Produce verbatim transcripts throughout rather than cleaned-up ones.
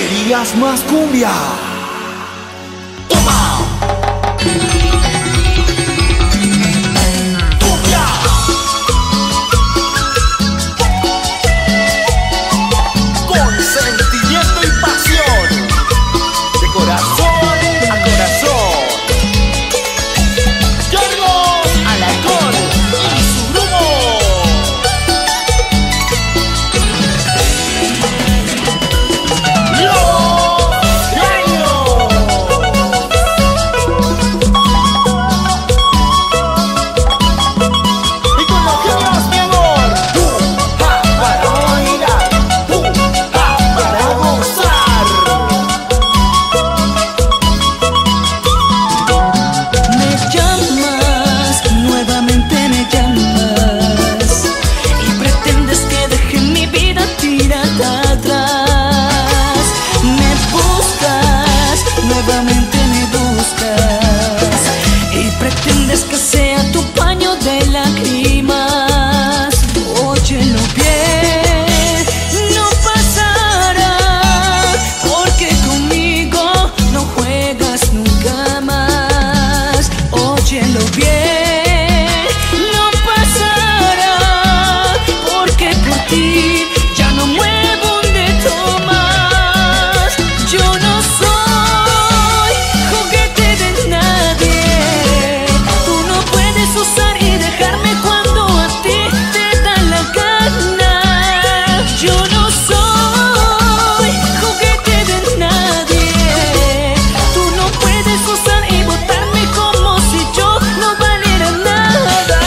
Querías más cumbia. Toma. Cumbia. Con sentimiento y pasión, de corazón a corazón. Carlos Alarcón y su grupo. Nuevamente me buscas y pretendes que sea tu paño de lágrimas. Óyelo bien, no pasará, porque conmigo no juegas nunca más. Óyelo bien, no pasará, porque por ti ya no muevo un dedo más. Yo no soy usar y dejarme cuando a ti te da la gana. Yo no soy juguete de nadie. Tú no puedes usar y botarme como si yo no valiera nada.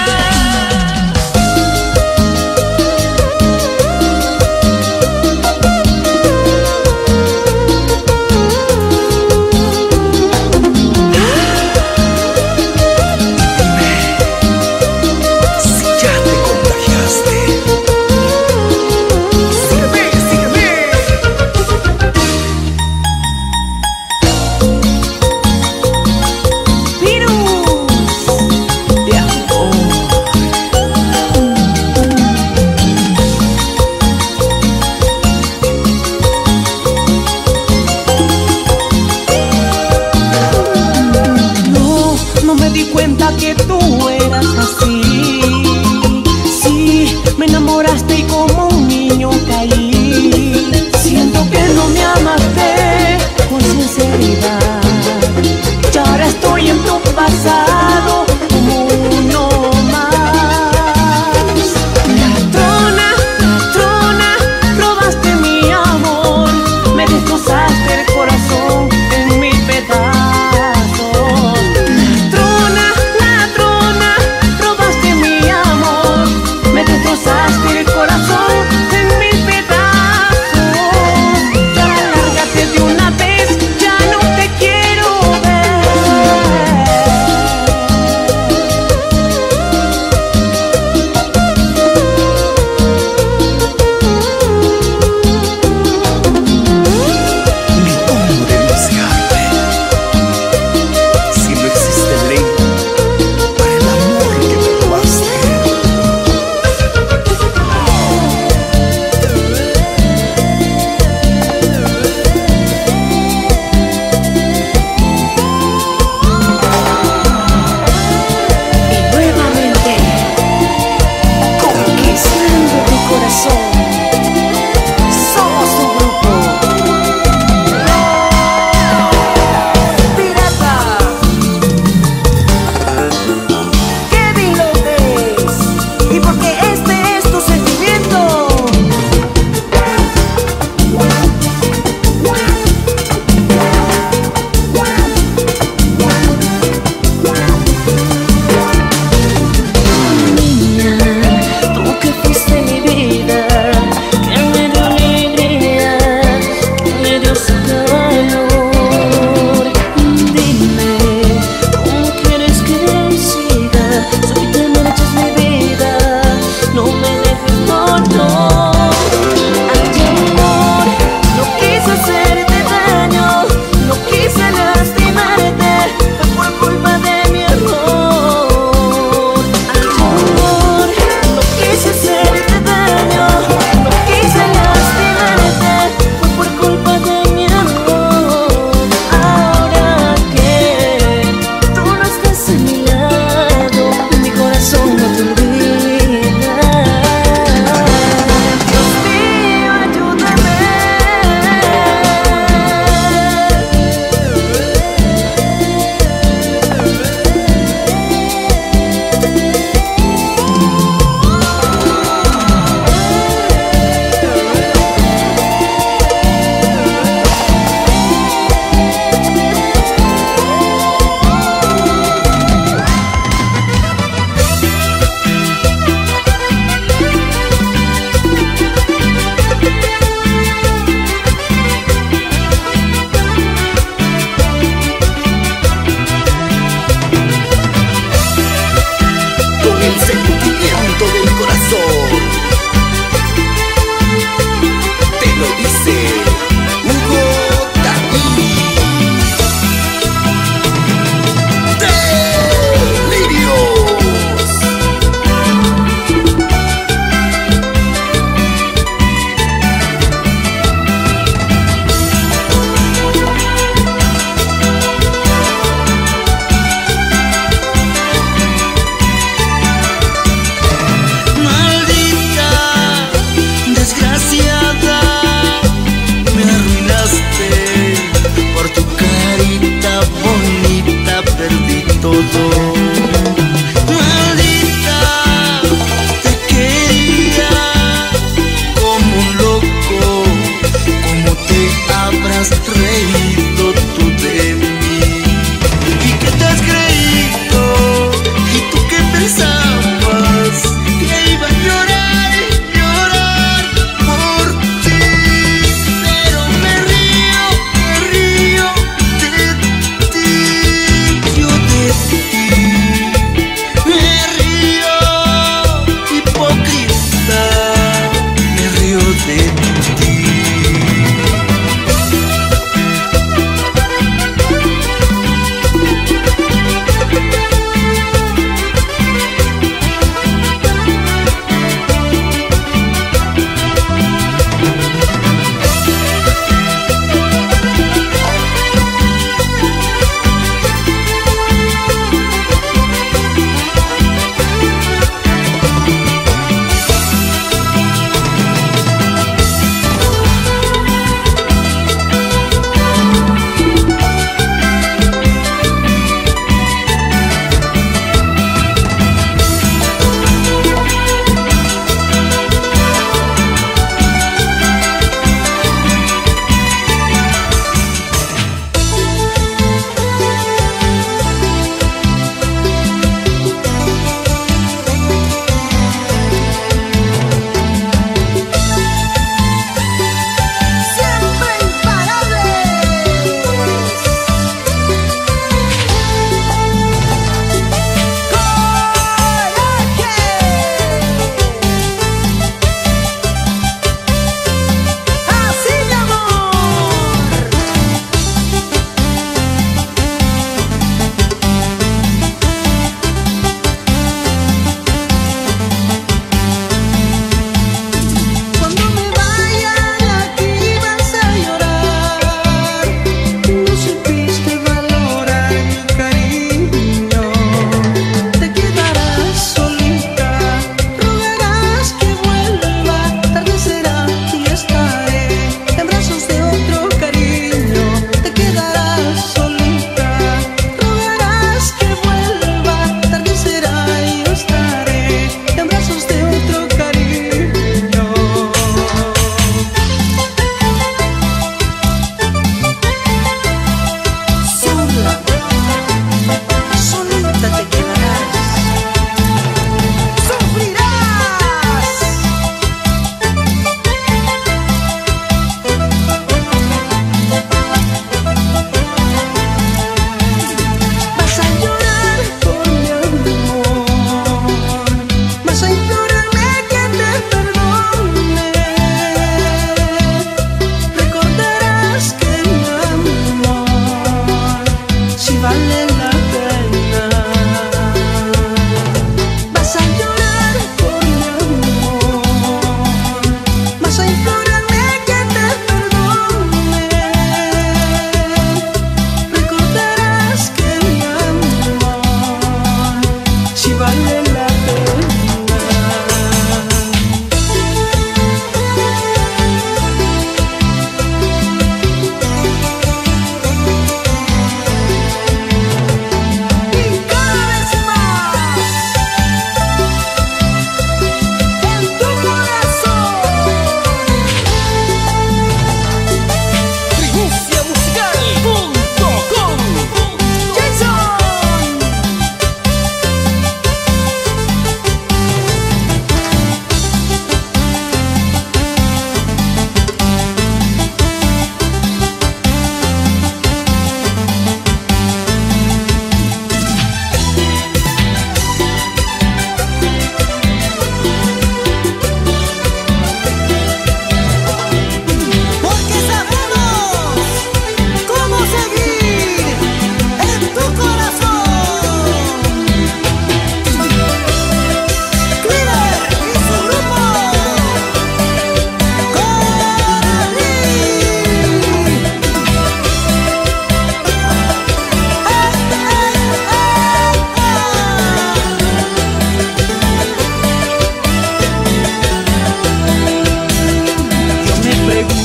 Cuenta que tú eras así. Sí, me enamoraste y como un niño caí. Siento que no me amaste con sinceridad. Y ahora estoy en tu pasado como uno más. Ladrona, ladrona, robaste mi amor. Me destrozaste el corazón en mil pedazos. Ladrona, ladrona.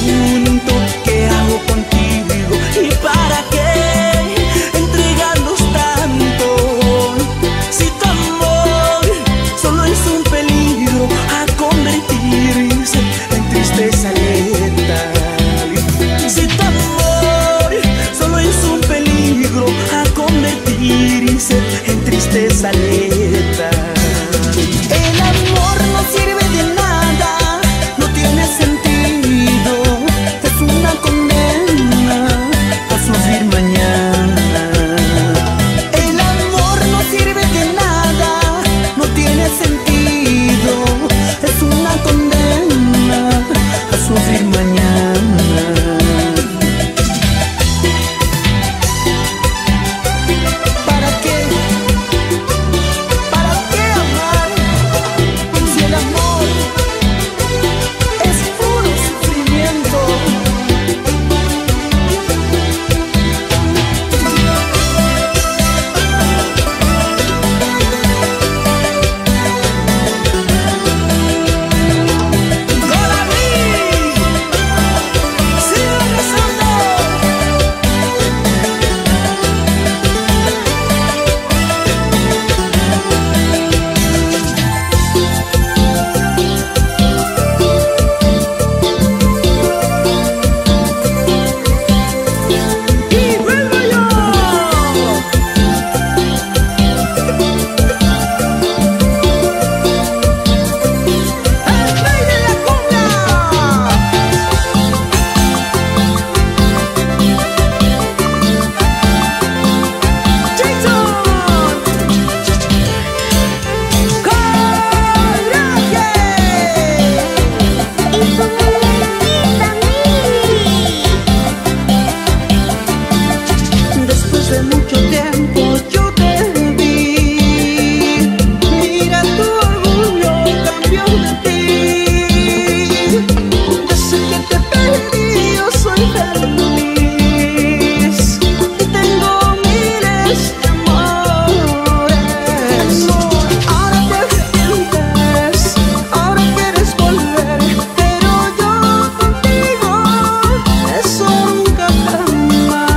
pregunto qué hago contigo y para qué entregarnos tanto. Si tu amor solo es un peligro a convertirse en tristeza letal. Si tu amor solo es un peligro a convertirse en tristeza letal. El amor no sirve de nada, no tiene sentido, es una condena a sufrir mañana. El amor no sirve de nada, no tiene sentido, es una condena a sufrir mañana. ¿Para qué? ¿Para qué amar si el amor es puro sufrimiento? Después de mucho tiempo yo te vi, mira tu orgullo cambió de ti. Desde que te perdí yo soy feliz y tengo miles de amores. Ahora te arrepientes, ahora quieres volver, pero yo contigo eso nunca jamás.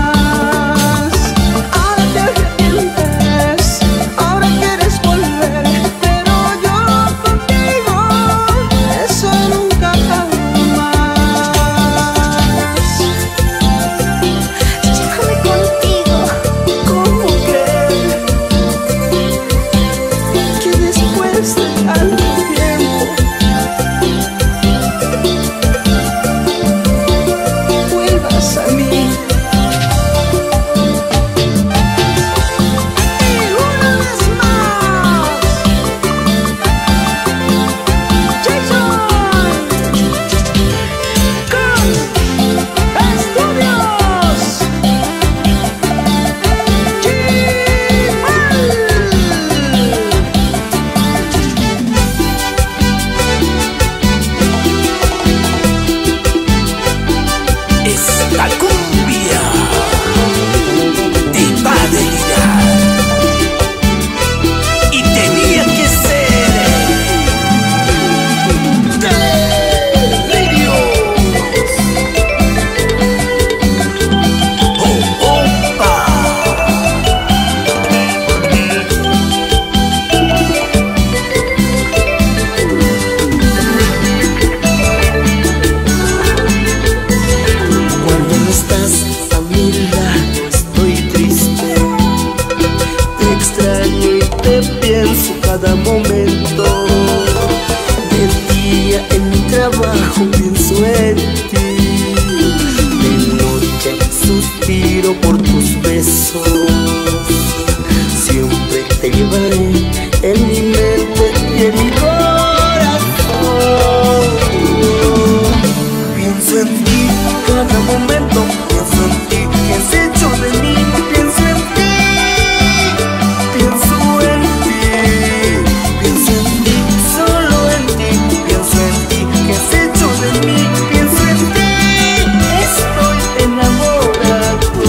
Ahora te arrepientes, ahora quieres volver, pero yo contigo eso nunca jamás. Déjame contigo. ¿Cómo creer que después de tanto tiempo vuelvas a mí? Y una vez más, Jason con Estudios Esta cumbia te va a delirar y tenía que ser Radio. Oh, opa. Cuando no estás a mi lado estoy triste, te extraño y te pienso cada momento. De día en mi trabajo pienso en ti, de noche suspiro por tus besos. Siempre te llevaré en mi mente y en mi corazón. Pienso en ti cada momento, pienso en ti, ¿qué has hecho de mí? Pienso en ti, pienso en ti, pienso en ti, solo en ti, pienso en ti, ¿qué has hecho de mí? Pienso en ti, estoy enamorado.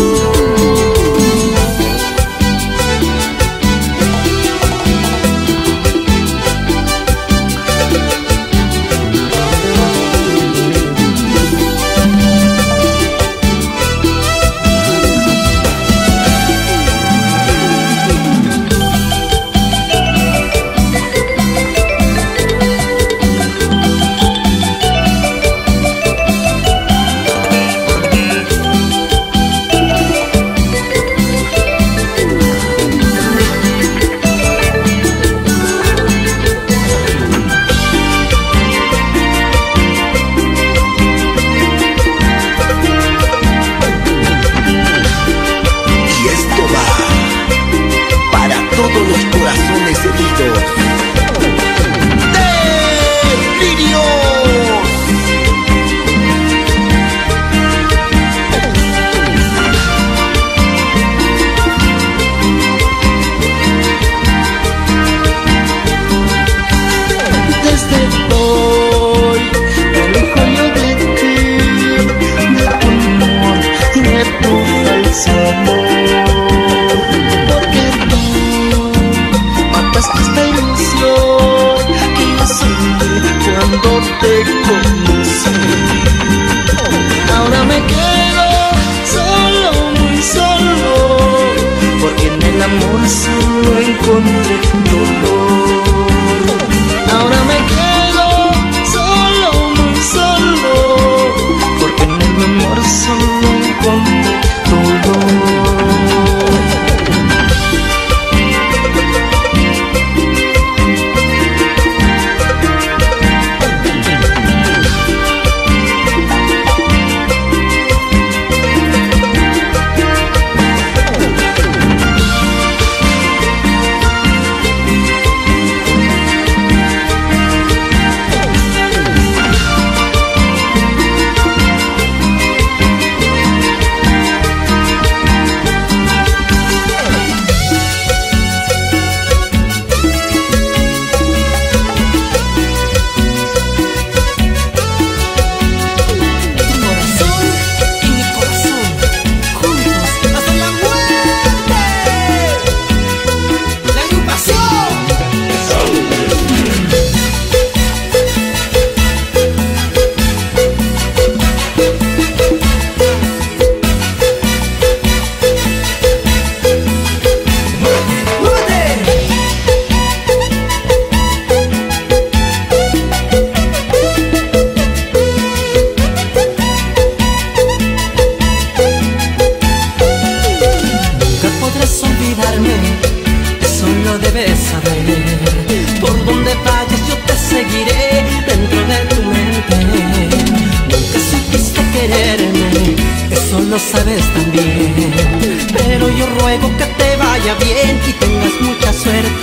lo sabes también. Pero yo ruego que te vaya bien y tengas mucha suerte.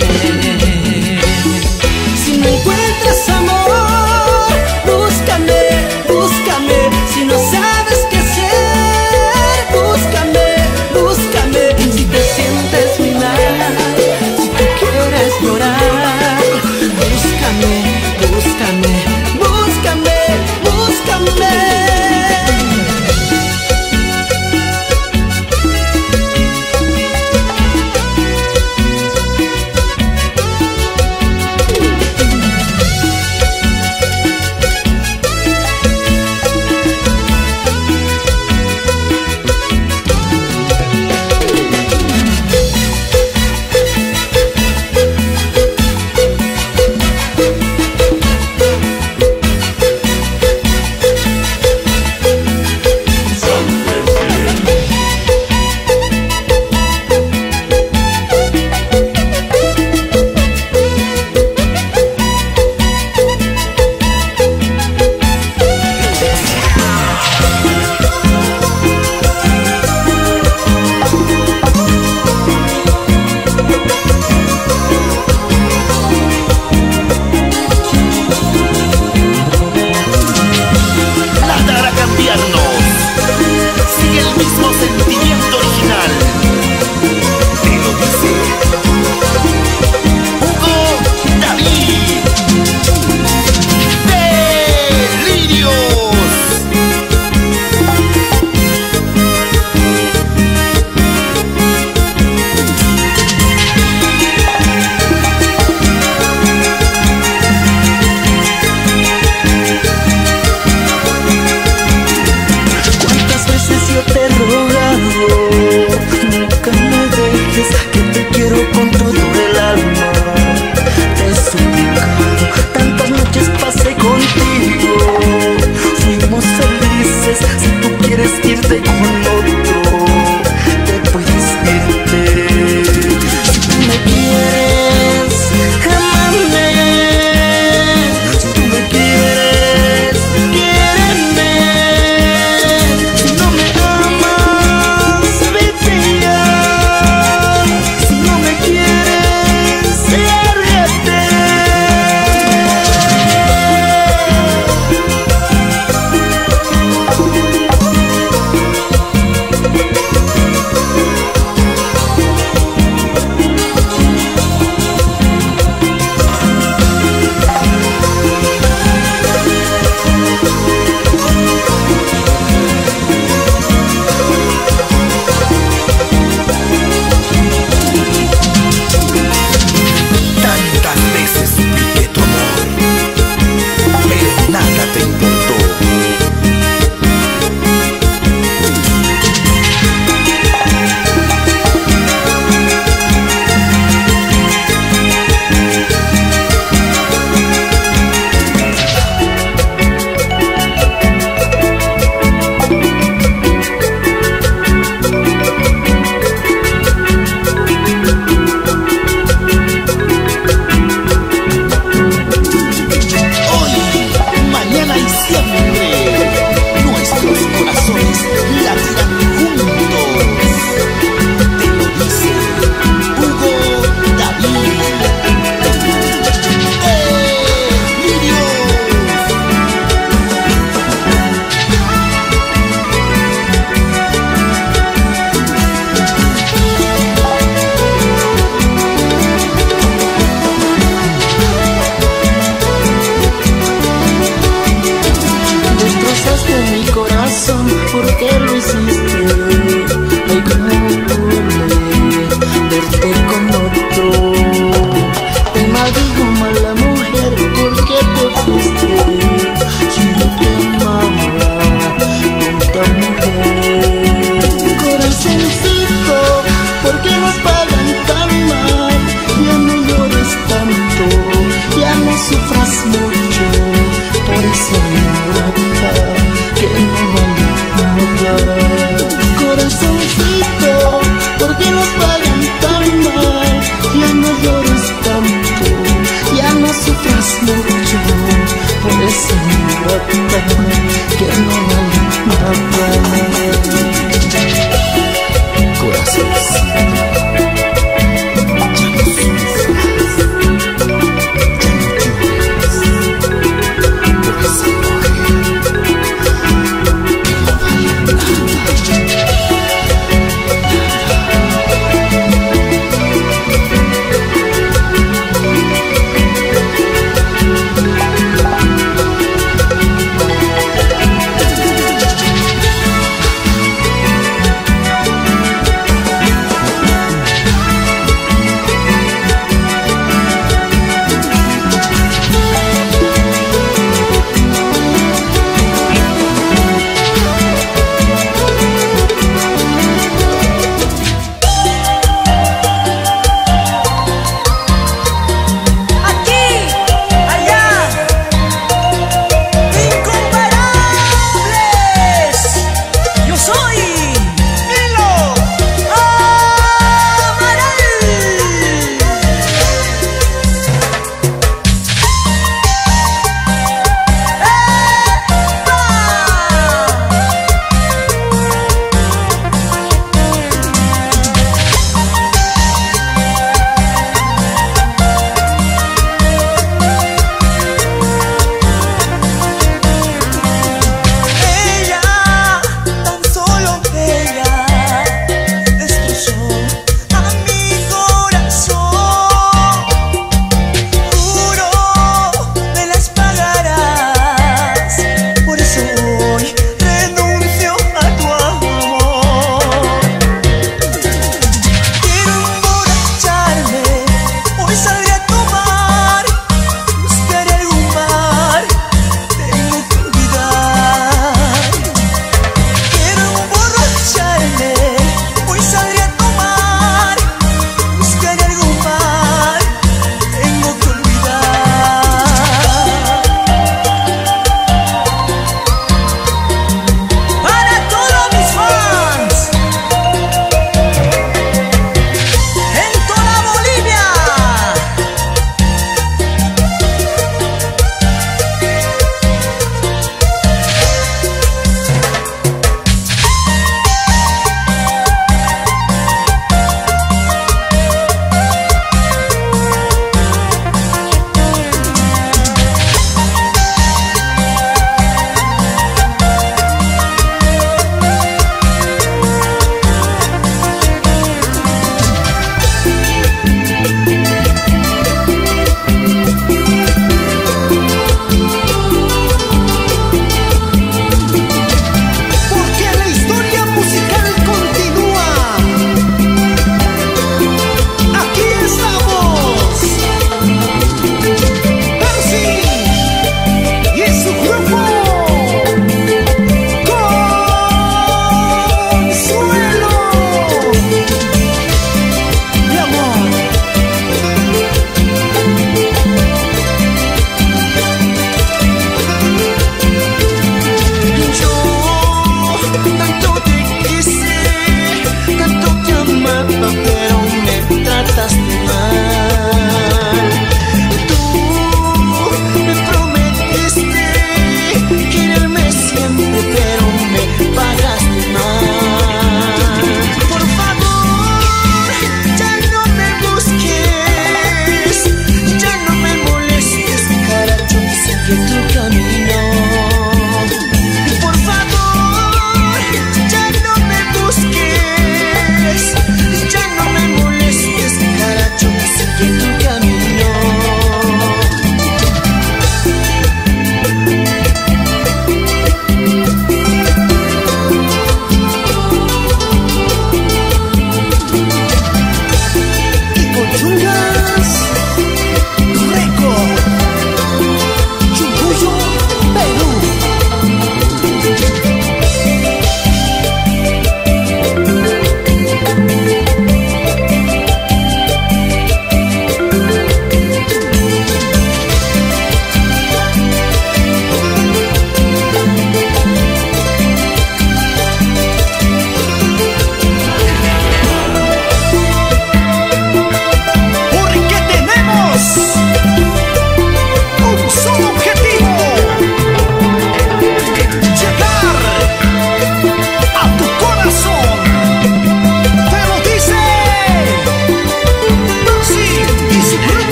Si no encuentras amor, búscame, búscame. Si no sabes qué hacer, búscame, búscame. Si te sientes muy mal, si tú quieres llorar, búscame, búscame, búscame, búscame.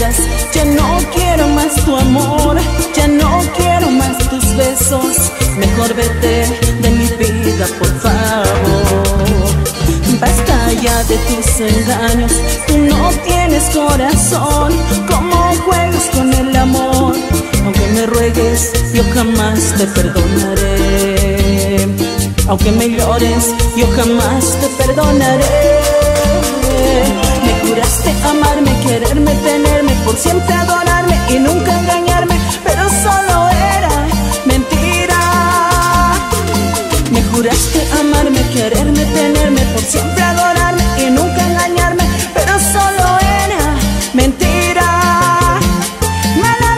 caricias, ya no quiero más tu amor, ya no quiero más tus besos. Mejor vete de mi vida, por favor. Basta ya de tus engaños, tú no tienes corazón. ¿Cómo juegas con el amor? Aunque me ruegues, yo jamás te perdonaré. Aunque me llores, yo jamás te perdonaré. Me juraste amarme, quererme, tenerme, por siempre adorarme y nunca engañarme, pero solo era mentira. Me juraste amarme, quererme, tenerme, por siempre adorarme y nunca engañarme, pero solo era mentira. Mala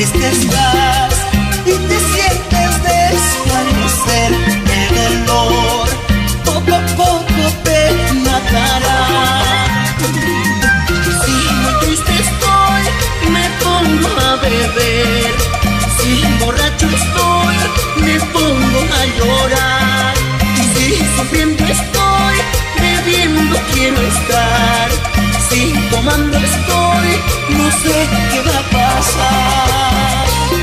triste estás y te sientes desvanecer, el dolor poco a poco te matará. Si muy triste estoy, me pongo a beber. Si borracho estoy, me pongo a llorar. Si sufriendo estoy, bebiendo quiero estar. Si tomando estoy, No sé qué va a pasar.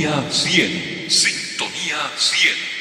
Sintonía cien. Sintonía cien.